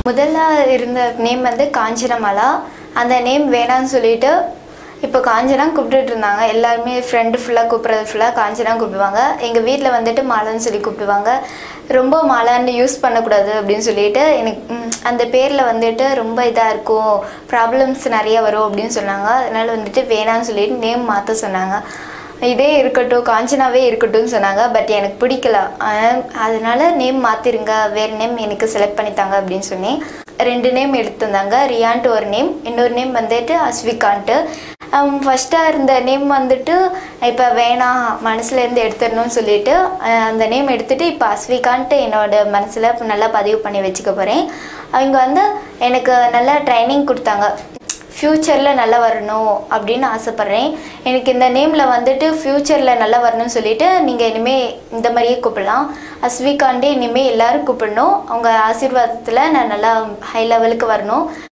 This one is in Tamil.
முதல்ல இருந்த நேம் வந்து காஞ்சனமாலா. அந்த நேம் வேணான்னு சொல்லிட்டு இப்போ காஞ்சனா கூப்பிட்டுட்டு இருந்தாங்க. எல்லாருமே ஃப்ரெண்டு ஃபுல்லாக கூப்பிட்றது ஃபுல்லாக காஞ்சனா கூப்பிடுவாங்க. எங்கள் வீட்டில் வந்துட்டு மாலான்னு சொல்லி கூப்பிடுவாங்க. ரொம்ப மாலான்னு யூஸ் பண்ணக்கூடாது அப்படின்னு சொல்லிட்டு எனக்கு அந்த பேரில் வந்துட்டு ரொம்ப இதாக இருக்கும், ப்ராப்ளம்ஸ் நிறைய வரும் அப்படின்னு சொன்னாங்க. அதனால் வந்துட்டு வேணான்னு சொல்லிட்டு நேம் மாற்ற சொன்னாங்க. இதே இருக்கட்டும், காஞ்சனாவே இருக்கட்டும்னு சொன்னாங்க. பட் எனக்கு பிடிக்கல. அதனால நேம் மாற்றிருங்க, வேறு நேம் எனக்கு செலக்ட் பண்ணித்தாங்க அப்படின்னு சொன்னேன். 2 நேம் எடுத்துருந்தாங்க. ரியான்ட்டு ஒரு நேம், இன்னொரு நேம் வந்துட்டு அஸ்விகான்ட்டு. ஃபஸ்ட்டாக இருந்த நேம் வந்துட்டு இப்போ வேணாம், மனசுலேருந்து எடுத்துடணும்னு சொல்லிட்டு அந்த நேம் எடுத்துகிட்டு இப்போ அஸ்விகான்ட்டு என்னோடய மனசில் நல்லா பதிவு பண்ணி வச்சுக்க போகிறேன். அவங்க வந்து எனக்கு நல்லா ட்ரைனிங் கொடுத்தாங்க. ஃப்யூச்சரில் நல்லா வரணும் அப்படின்னு ஆசைப்பட்றேன். எனக்கு இந்த நேமில் வந்துட்டு ஃப்யூச்சரில் நல்லா வரணும்னு சொல்லிவிட்டு நீங்கள் இனிமேல் இந்த மாதிரியே கூப்பிடலாம். அஸ்விகாண்டே இனிமேல் எல்லோரும் கூப்பிடணும். அவங்க ஆசீர்வாதத்தில் நான் நல்லா ஹை லெவலுக்கு வரணும்.